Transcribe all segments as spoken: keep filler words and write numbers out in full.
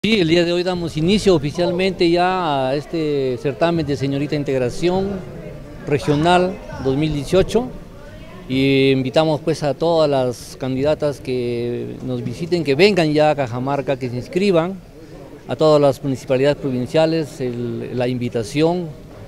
Sí, el día de hoy damos inicio oficialmente ya a este certamen de Señorita Integración Regional dos mil dieciocho y invitamos pues a todas las candidatas que nos visiten, que vengan ya a Cajamarca, que se inscriban, a todas las municipalidades provinciales. El, la invitación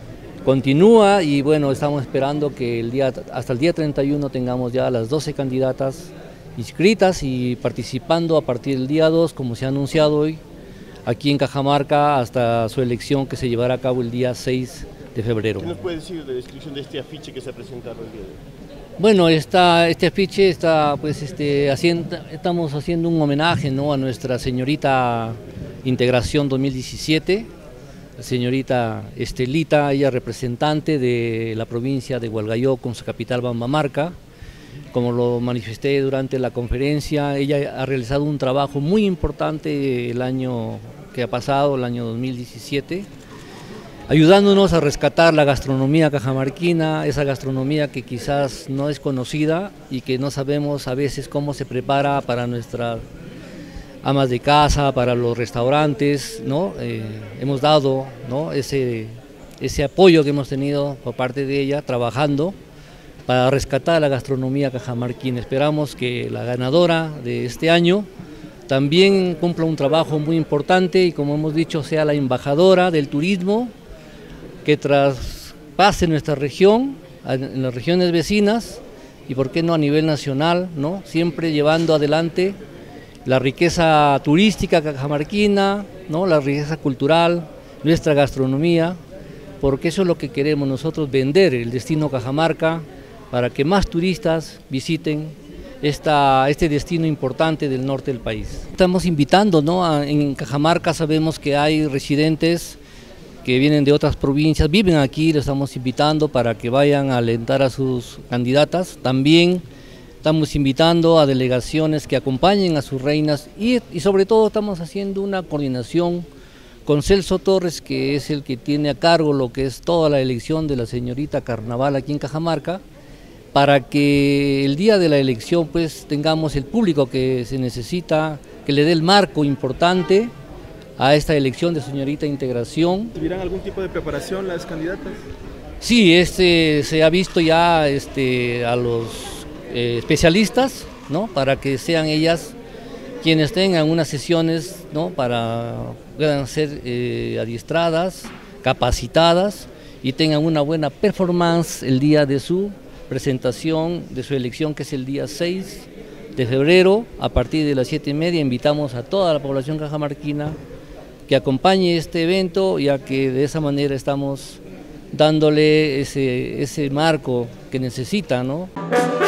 continúa y bueno, estamos esperando que el día, hasta el día treinta y uno tengamos ya las doce candidatas inscritas y participando a partir del día dos, como se ha anunciado hoy, aquí en Cajamarca, hasta su elección que se llevará a cabo el día seis de febrero. ¿Qué nos puede decir de la descripción de este afiche que se ha presentado el día de hoy? Bueno, esta, este afiche está, pues, este, haciendo, estamos haciendo un homenaje, ¿no?, a nuestra señorita Integración dos mil diecisiete, la señorita Estelita, ella representante de la provincia de Hualgayoc con su capital Bambamarca. Como lo manifesté durante la conferencia, ella ha realizado un trabajo muy importante el año que ha pasado, el año dos mil diecisiete, ayudándonos a rescatar la gastronomía cajamarquina, esa gastronomía que quizás no es conocida y que no sabemos a veces cómo se prepara para nuestras amas de casa, para los restaurantes, ¿no? Eh, hemos dado, ¿no?, ese, ese apoyo que hemos tenido por parte de ella, trabajando para rescatar la gastronomía cajamarquina. Esperamos que la ganadora de este año también cumpla un trabajo muy importante y, como hemos dicho, sea la embajadora del turismo, que traspase nuestra región, en las regiones vecinas y, por qué no, a nivel nacional, ¿no?, siempre llevando adelante la riqueza turística cajamarquina, ¿no?, la riqueza cultural, nuestra gastronomía, porque eso es lo que queremos nosotros, vender el destino Cajamarca, para que más turistas visiten esta, este destino importante del norte del país. Estamos invitando, ¿no?, a, en Cajamarca sabemos que hay residentes que vienen de otras provincias, viven aquí, los estamos invitando para que vayan a alentar a sus candidatas. También estamos invitando a delegaciones que acompañen a sus reinas y, y sobre todo estamos haciendo una coordinación con Celso Torres, que es el que tiene a cargo lo que es toda la elección de la señorita Carnaval aquí en Cajamarca, para que el día de la elección pues tengamos el público que se necesita, que le dé el marco importante a esta elección de señorita Integración. ¿Tuvieran algún tipo de preparación las candidatas? Sí, este, se ha visto ya este, a los eh, especialistas, ¿no?, para que sean ellas quienes tengan unas sesiones, ¿no?, para puedan ser eh, adiestradas, capacitadas y tengan una buena performance el día de su presentación, de su elección, que es el día seis de febrero, a partir de las siete y media. Invitamos a toda la población cajamarquina que acompañe este evento, ya que de esa manera estamos dándole ese, ese marco que necesita, ¿no?